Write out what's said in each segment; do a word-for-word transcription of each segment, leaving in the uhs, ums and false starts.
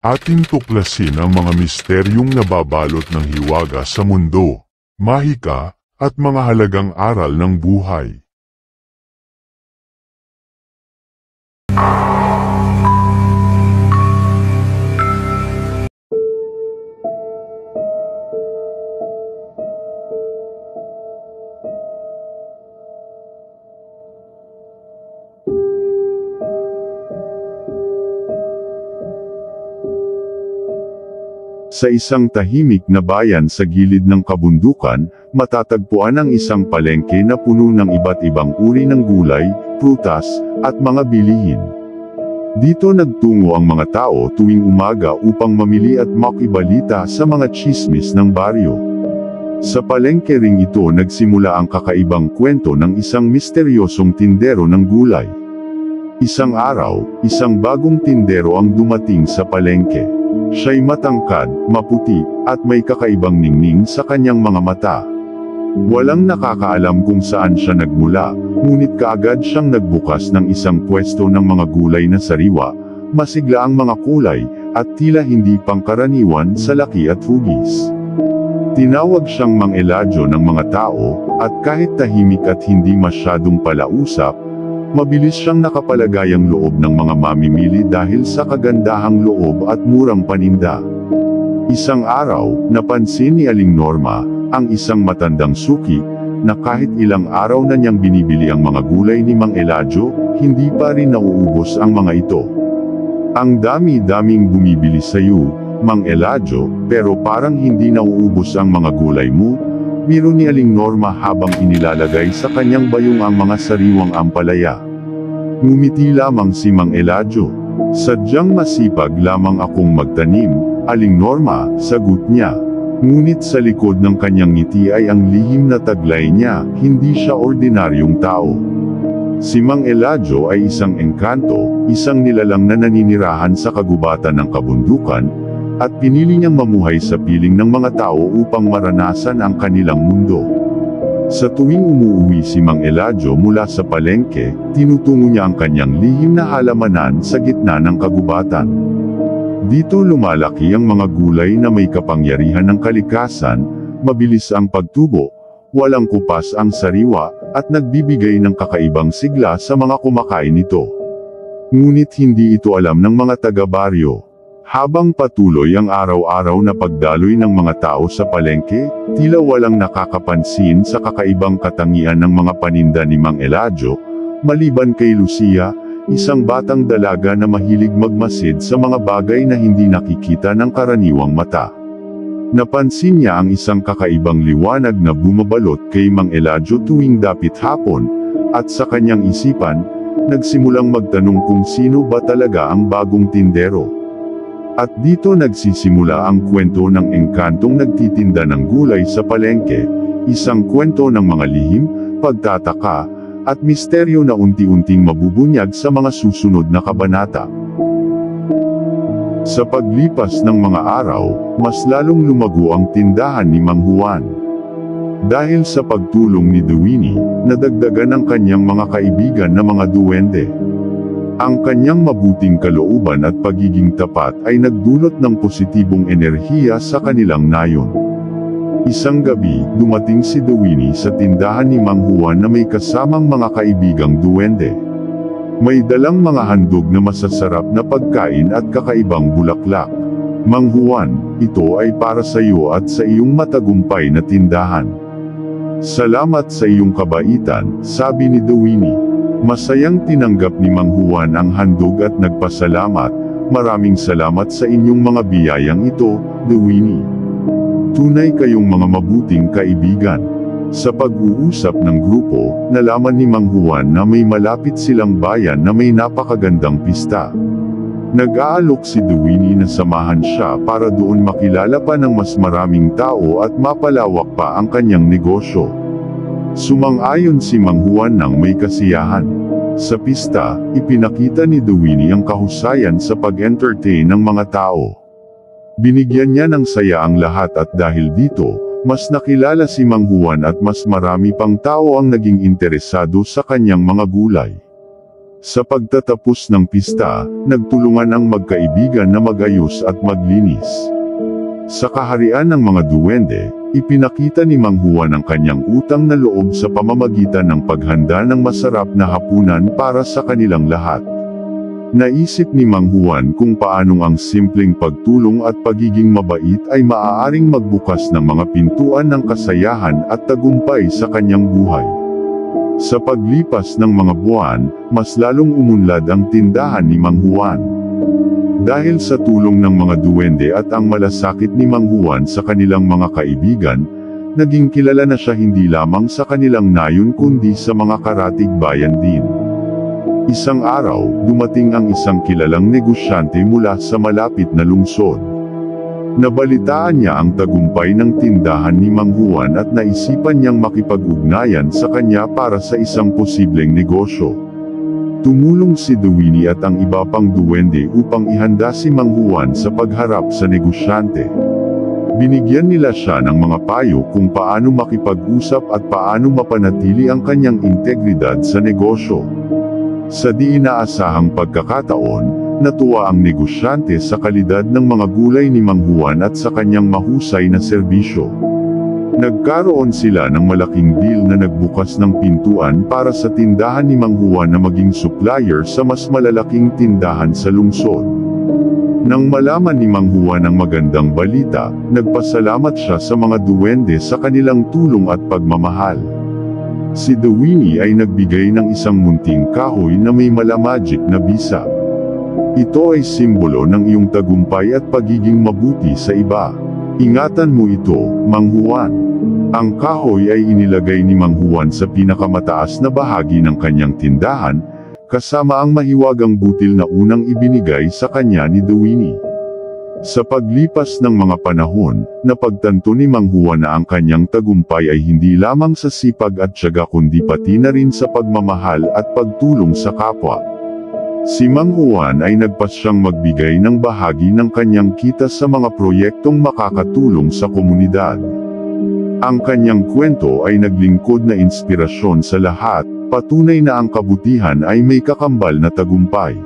Ating tuklasin ang mga misteryong nababalot ng hiwaga sa mundo, mahika, at mga halagang aral ng buhay. Sa isang tahimik na bayan sa gilid ng kabundukan, matatagpuan ang isang palengke na puno ng iba't ibang uri ng gulay, prutas, at mga bilihin. Dito nagtungo ang mga tao tuwing umaga upang mamili at makibalita sa mga tsismis ng baryo. Sa palengke ring ito nagsimula ang kakaibang kwento ng isang misteryosong tindero ng gulay. Isang araw, isang bagong tindero ang dumating sa palengke. Siya'y matangkad, maputi, at may kakaibang ningning sa kanyang mga mata. Walang nakakaalam kung saan siya nagmula, ngunit kaagad siyang nagbukas ng isang pwesto ng mga gulay na sariwa, masigla ang mga kulay, at tila hindi pangkaraniwan sa laki at hugis. Tinawag siyang Mang Eladio ng mga tao, at kahit tahimik at hindi masyadong palausap, mabilis siyang nakapalagayang loob ng mga mamimili dahil sa kagandahang loob at murang paninda. Isang araw, napansin ni Aling Norma, ang isang matandang suki, na kahit ilang araw na niyang binibili ang mga gulay ni Mang Eladio, hindi pa rin nauubos ang mga ito. Ang dami-daming bumibili sa iyo, Mang Eladio, pero parang hindi nauubos ang mga gulay mo, biro ni Aling Norma habang inilalagay sa kanyang bayong ang mga sariwang ampalaya. Ngumiti lamang si Mang Eladio. Sadyang masipag lamang akong magtanim, Aling Norma, sagot niya. Ngunit sa likod ng kanyang ngiti ay ang lihim na taglay niya, hindi siya ordinaryong tao. Si Mang Eladio ay isang engkanto, isang nilalang na naninirahan sa kagubatan ng kabundukan, at pinili niyang mamuhay sa piling ng mga tao upang maranasan ang kanilang mundo. Sa tuwing umuuwi si Mang Eladio mula sa palengke, tinutungo niya ang kanyang lihim na halamanan sa gitna ng kagubatan. Dito lumalaki ang mga gulay na may kapangyarihan ng kalikasan, mabilis ang pagtubo, walang kupas ang sariwa, at nagbibigay ng kakaibang sigla sa mga kumakain nito. Ngunit hindi ito alam ng mga taga-baryo. Habang patuloy ang araw-araw na pagdaloy ng mga tao sa palengke, tila walang nakakapansin sa kakaibang katangian ng mga paninda ni Mang Eladio, maliban kay Lucia, isang batang dalaga na mahilig magmasid sa mga bagay na hindi nakikita ng karaniwang mata. Napansin niya ang isang kakaibang liwanag na bumabalot kay Mang Eladio tuwing dapit hapon, at sa kanyang isipan, nagsimulang magtanong kung sino ba talaga ang bagong tindero. At dito nagsisimula ang kwento ng engkantong nagtitinda ng gulay sa palengke, isang kwento ng mga lihim, pagtataka, at misteryo na unti-unting mabubunyag sa mga susunod na kabanata. Sa paglipas ng mga araw, mas lalong lumago ang tindahan ni Mang Juan. Dahil sa pagtulong ni Duwini, nadagdagan ang kanyang mga kaibigan na mga duwende. Ang kanyang mabuting kalooban at pagiging tapat ay nagdulot ng positibong enerhiya sa kanilang nayon. Isang gabi, dumating si Duwini sa tindahan ni Mang Juan na may kasamang mga kaibigang duwende. May dalang mga handog na masasarap na pagkain at kakaibang bulaklak. Mang Juan, ito ay para sa iyo at sa iyong matagumpay na tindahan. Salamat sa iyong kabaitan, sabi ni Duwini. Masayang tinanggap ni Mang Juan ang handog at nagpasalamat, maraming salamat sa inyong mga biyayang ito, Duwini. Tunay kayong mga mabuting kaibigan. Sa pag-uusap ng grupo, nalaman ni Mang Juan na may malapit silang bayan na may napakagandang pista. Nag-aalok si Duwini na samahan siya para doon makilala pa ng mas maraming tao at mapalawak pa ang kanyang negosyo. Sumang-ayon si Mang Juan ng may kasiyahan. Sa pista, ipinakita ni Duwini ang kahusayan sa pag-entertain ng mga tao. Binigyan niya ng saya ang lahat at dahil dito, mas nakilala si Mang Juan at mas marami pang tao ang naging interesado sa kanyang mga gulay. Sa pagtatapos ng pista, nagtulungan ang magkaibigan na magayos at maglinis. Sa kaharian ng mga duwende, ipinakita ni Mang Juan ang kanyang utang na loob sa pamamagitan ng paghanda ng masarap na hapunan para sa kanilang lahat. Naisip ni Mang Juan kung paanong ang simpleng pagtulong at pagiging mabait ay maaaring magbukas ng mga pintuan ng kasayahan at tagumpay sa kanyang buhay. Sa paglipas ng mga buwan, mas lalong umunlad ang tindahan ni Mang Juan. Dahil sa tulong ng mga duwende at ang malasakit ni Mang Juan sa kanilang mga kaibigan, naging kilala na siya hindi lamang sa kanilang nayon kundi sa mga karatig bayan din. Isang araw, dumating ang isang kilalang negosyante mula sa malapit na lungsod. Nabalitaan niya ang tagumpay ng tindahan ni Mang Juan at naisipan niyang makipag-ugnayan sa kanya para sa isang posibleng negosyo. Tumulong si Duwini at ang iba pang duwende upang ihanda si Mang Juan sa pagharap sa negosyante. Binigyan nila siya ng mga payo kung paano makipag-usap at paano mapanatili ang kanyang integridad sa negosyo. Sa di inaasahang pagkakataon, natuwa ang negosyante sa kalidad ng mga gulay ni Mang Juan at sa kanyang mahusay na serbisyo. Nagkaroon sila ng malaking deal na nagbukas ng pintuan para sa tindahan ni Mang Juan na maging supplier sa mas malalaking tindahan sa lungsod. Nang malaman ni Mang Juan ang magandang balita, nagpasalamat siya sa mga duwende sa kanilang tulong at pagmamahal. Si Duwini ay nagbigay ng isang munting kahoy na may malamagic na bisa. Ito ay simbolo ng iyong tagumpay at pagiging mabuti sa iba. Ingatan mo ito, Mang Juan. Ang kahoy ay inilagay ni Mang Juan sa pinakamataas na bahagi ng kanyang tindahan, kasama ang mahiwagang butil na unang ibinigay sa kanya ni Duwini. Sa paglipas ng mga panahon, napagtanto ni Mang Juan na ang kanyang tagumpay ay hindi lamang sa sipag at tiyaga kundi pati na rin sa pagmamahal at pagtulong sa kapwa. Si Mang Juan ay nagpasyang magbigay ng bahagi ng kanyang kita sa mga proyektong makakatulong sa komunidad. Ang kanyang kwento ay naglingkod na inspirasyon sa lahat, patunay na ang kabutihan ay may kakambal na tagumpay.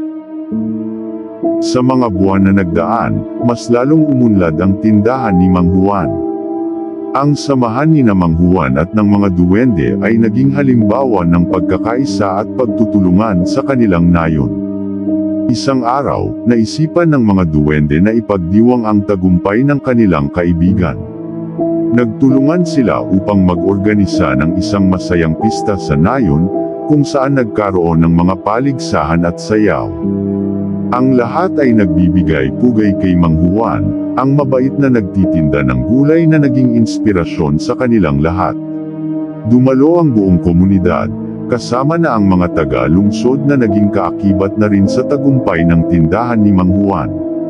Sa mga buwan na nagdaan, mas lalong umunlad ang tindahan ni Mang Juan. Ang samahan ni Mang Juan at ng mga duwende ay naging halimbawa ng pagkakaisa at pagtutulungan sa kanilang nayon. Isang araw, naisipan ng mga duwende na ipagdiwang ang tagumpay ng kanilang kaibigan. Nagtulungan sila upang mag-organisa ng isang masayang pista sa nayon, kung saan nagkaroon ng mga paligsahan at sayaw. Ang lahat ay nagbibigay pugay kay Mang Juan, ang mabait na nagtitinda ng gulay na naging inspirasyon sa kanilang lahat. Dumalo ang buong komunidad, kasama na ang mga taga-lungsod na naging kaakibat na rin sa tagumpay ng tindahan ni Mang Juan.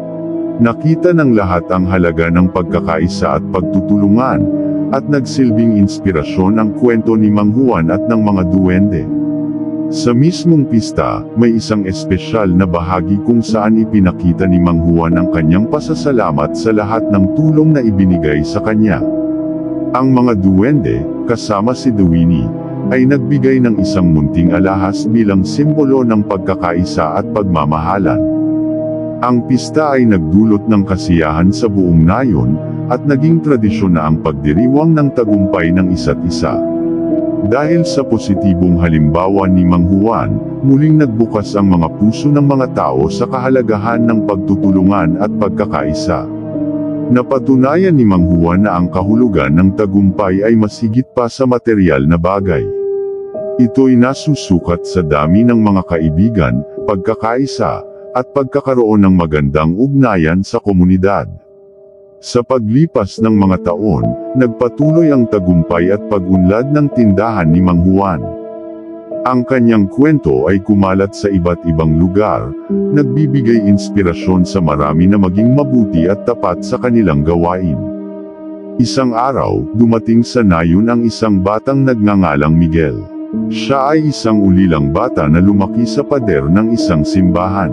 Nakita ng lahat ang halaga ng pagkakaisa at pagtutulungan, at nagsilbing inspirasyon ang kwento ni Mang Juan at ng mga duwende. Sa mismong pista, may isang espesyal na bahagi kung saan ipinakita ni Mang Juan ang kanyang pasasalamat sa lahat ng tulong na ibinigay sa kanya. Ang mga duwende, kasama si Duwini, ay nagbigay ng isang munting alahas bilang simbolo ng pagkakaisa at pagmamahalan. Ang pista ay nagdulot ng kasiyahan sa buong nayon, at naging tradisyon na ang pagdiriwang ng tagumpay ng isa't isa. Dahil sa positibong halimbawa ni Mang Juan, muling nagbukas ang mga puso ng mga tao sa kahalagahan ng pagtutulungan at pagkakaisa. Napatunayan ni Mang Juan na ang kahulugan ng tagumpay ay mas higit pa sa material na bagay. Ito'y nasusukat sa dami ng mga kaibigan, pagkakaisa, at pagkakaroon ng magandang ugnayan sa komunidad. Sa paglipas ng mga taon, nagpatuloy ang tagumpay at pag-unlad ng tindahan ni Mang Juan. Ang kanyang kwento ay kumalat sa iba't ibang lugar, nagbibigay inspirasyon sa marami na maging mabuti at tapat sa kanilang gawain. Isang araw, dumating sa nayon ang isang batang nagngangalang Miguel. Siya ay isang ulilang bata na lumaki sa pader ng isang simbahan.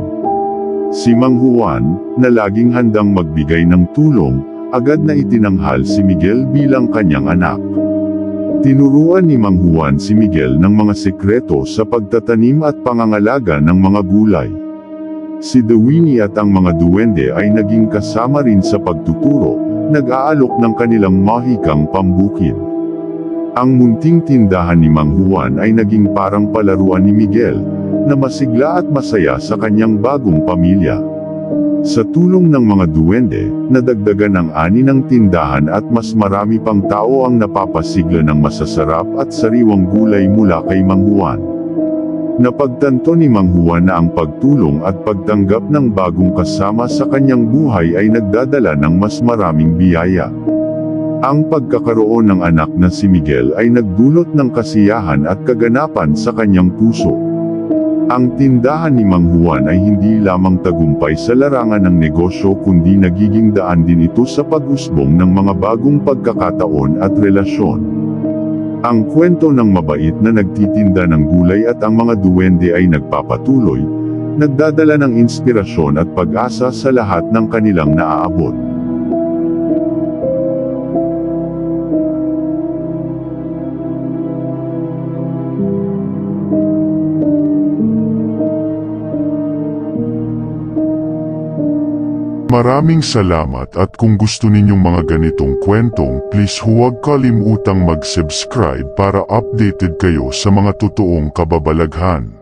Si Mang Juan, na laging handang magbigay ng tulong, agad na itinanghal si Miguel bilang kanyang anak. Tinuruan ni Mang Juan si Miguel ng mga sekreto sa pagtatanim at pangangalaga ng mga gulay. Si Dewini at ang mga duwende ay naging kasama rin sa pagtuturo, nag-aalok ng kanilang mahikang pambukid. Ang munting tindahan ni Mang Juan ay naging parang palaruan ni Miguel, na masigla at masaya sa kanyang bagong pamilya. Sa tulong ng mga duwende, nadagdagan ang ani ng tindahan at mas marami pang tao ang napapasigla ng masasarap at sariwang gulay mula kay Mang Juan. Napagtanto ni Mang Juan na ang pagtulong at pagtanggap ng bagong kasama sa kanyang buhay ay nagdadala ng mas maraming biyaya. Ang pagkakaroon ng anak na si Miguel ay nagdulot ng kasiyahan at kaganapan sa kanyang puso. Ang tindahan ni Mang Juan ay hindi lamang tagumpay sa larangan ng negosyo kundi nagiging daan din ito sa pag-usbong ng mga bagong pagkakataon at relasyon. Ang kwento ng mabait na nagtitinda ng gulay at ang mga duwende ay nagpapatuloy, nagdadala ng inspirasyon at pag-asa sa lahat ng kanilang naaabot. Maraming salamat at kung gusto ninyong mga ganitong kwentong, please huwag kalimutang mag-subscribe para updated kayo sa mga totoong kababalaghan.